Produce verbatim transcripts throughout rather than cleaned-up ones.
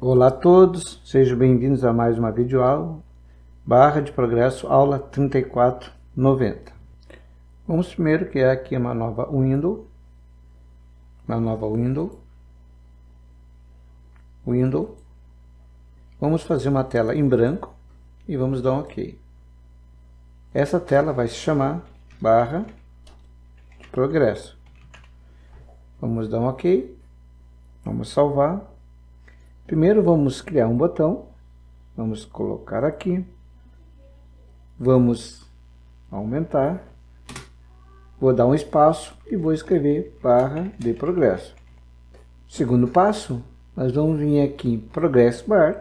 Olá a todos, sejam bem-vindos a mais uma videoaula, barra de progresso, aula trinta e quatro noventa. Vamos primeiro criar aqui uma nova window, uma nova window, window. Vamos fazer uma tela em branco e vamos dar um OK. Essa tela vai se chamar barra de progresso. Vamos dar um OK, vamos salvar. Primeiro vamos criar um botão, vamos colocar aqui, vamos aumentar, vou dar um espaço e vou escrever barra de progresso. Segundo passo, nós vamos vir aqui em Progress Bar,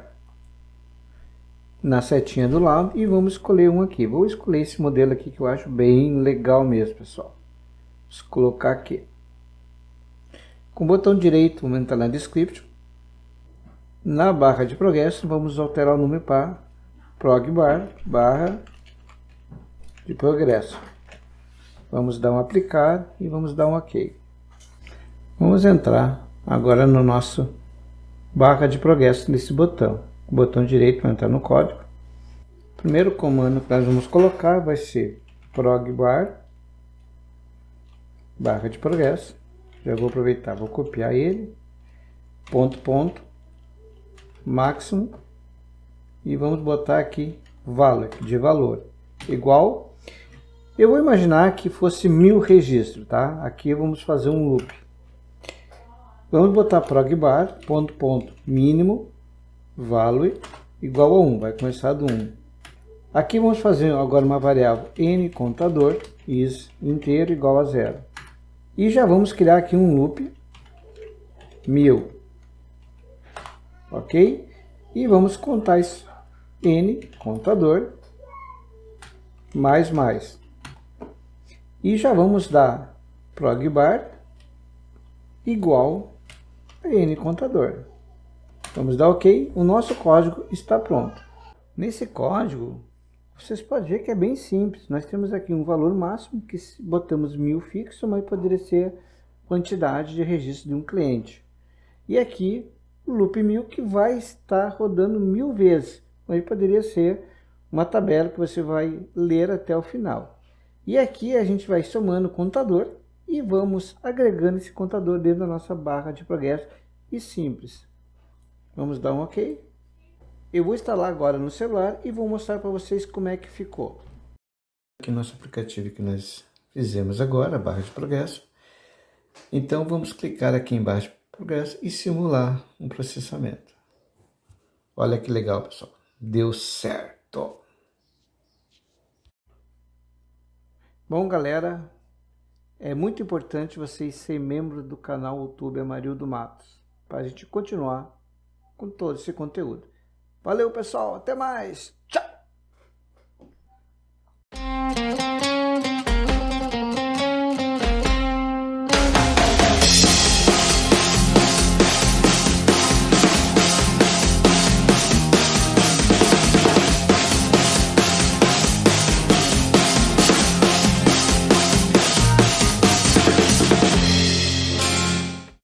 na setinha do lado e vamos escolher um aqui. Vou escolher esse modelo aqui que eu acho bem legal mesmo, pessoal. Vamos colocar aqui. Com o botão direito, vamos entrar na Description. Na barra de progresso, vamos alterar o nome para progbar, barra de progresso. Vamos dar um aplicar e vamos dar um OK. Vamos entrar agora no nosso barra de progresso nesse botão. O botão direito vai entrar no código. O primeiro comando que nós vamos colocar vai ser progbar, barra de progresso. Já vou aproveitar, vou copiar ele, ponto, ponto. Máximo, e vamos botar aqui valor, de valor, igual, eu vou imaginar que fosse mil registros, tá? Aqui vamos fazer um loop. Vamos botar progbar, ponto, ponto, mínimo, valor, igual a um, vai começar do um. Aqui vamos fazer agora uma variável n contador, is inteiro igual a zero. E já vamos criar aqui um loop, mil. Ok? E vamos contar isso. N, contador, mais, mais. E já vamos dar progbar igual a N, contador. Vamos dar OK. O nosso código está pronto. Nesse código, vocês podem ver que é bem simples. Nós temos aqui um valor máximo, que botamos mil fixo, mas poderia ser quantidade de registro de um cliente. E aqui, o loop mil que vai estar rodando mil vezes. Aí poderia ser uma tabela que você vai ler até o final. E aqui a gente vai somando o contador e vamos agregando esse contador dentro da nossa barra de progresso. E simples. Vamos dar um OK. Eu vou instalar agora no celular e vou mostrar para vocês como é que ficou. Aqui nosso aplicativo que nós fizemos agora, a barra de progresso. Então vamos clicar aqui em barra de progresso e simular um processamento. Olha que legal, pessoal. Deu certo. Bom, galera, é muito importante vocês serem membros do canal YouTube Amarildo Matos, para a gente continuar com todo esse conteúdo. Valeu, pessoal. Até mais. Tchau.